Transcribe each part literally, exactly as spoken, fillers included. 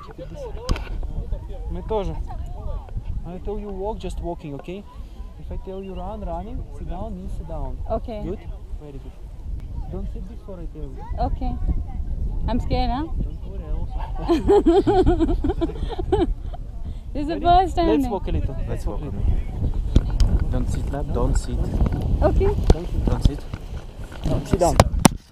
Мы тоже. I tell you walk, just walking, okay? If I tell you run, running, sit down, means sit down. Okay. Good? Very good. Don't sit before I tell you. Okay. I'm scared, huh? Don't worry, I also. This is the first time. Let's walk a little. Let's walk with me. Don't sit, lap. Don't sit. Okay. Don't sit. Don't sit. No, sit down.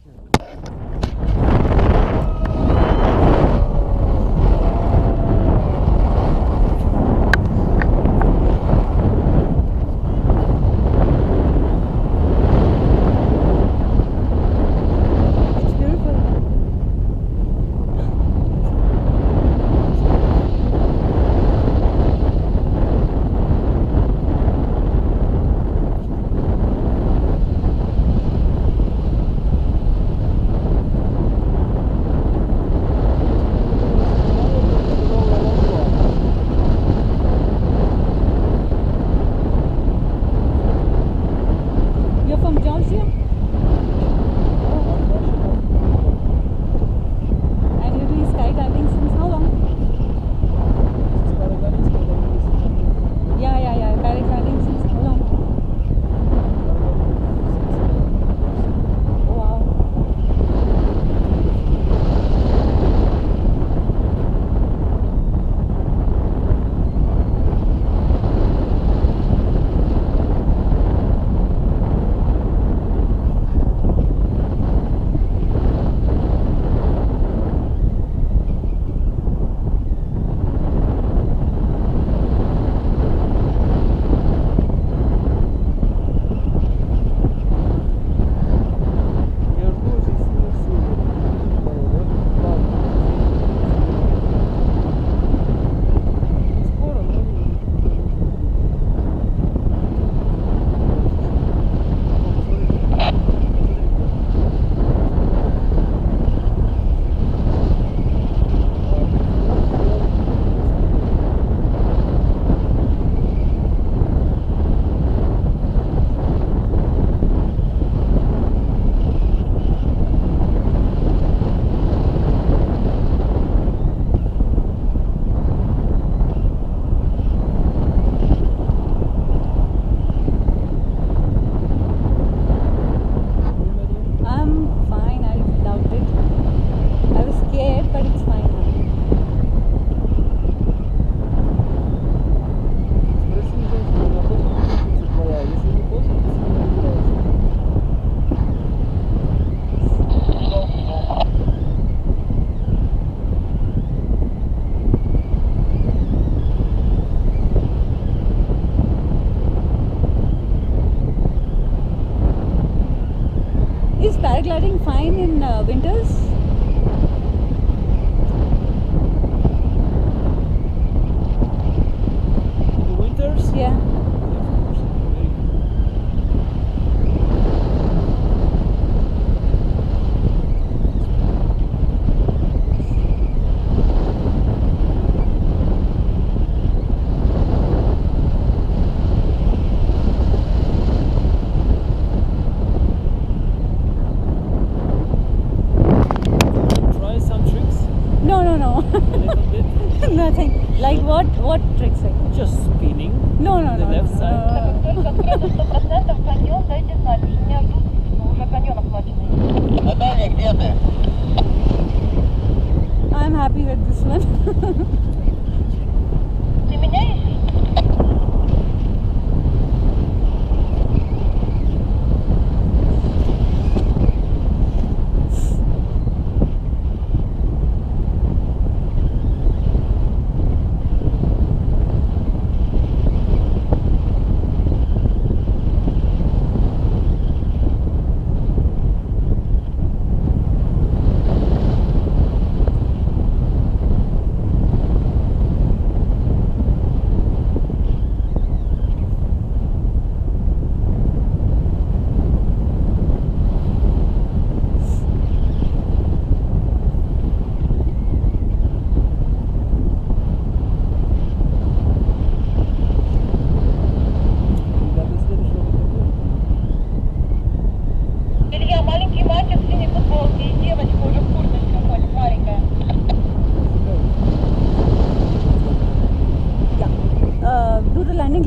Paragliding fine in uh, winters? In the winters? Yeah. Nothing. Like what? What tricks? Like? Just spinning. No, no, the no. left no, side. no. I'm happy with this one.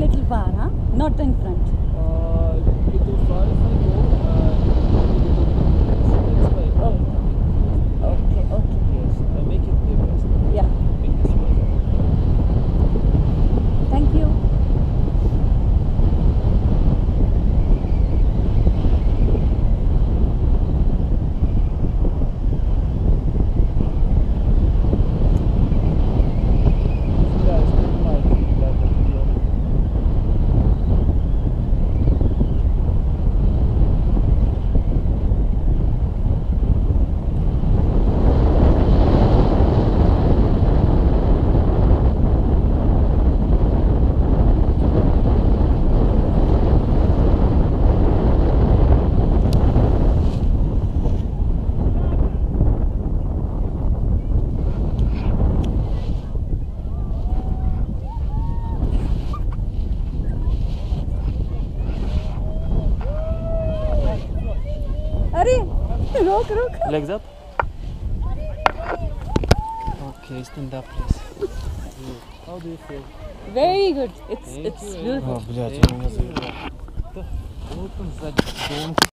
little far, huh? Not in front. Uh, little far if I go, uh, that's why I Oh. make Okay, okay. Yes, I make it the best. Yeah. Make this way. Thank you. Yeah, it's good night. That video. अरे रोक रोक. Like that? Okay, stand up please. How do you feel? Very good. It's Thank it's you very beautiful. О, блядь, Thank он меня you. заебал. Да, вот он сзади.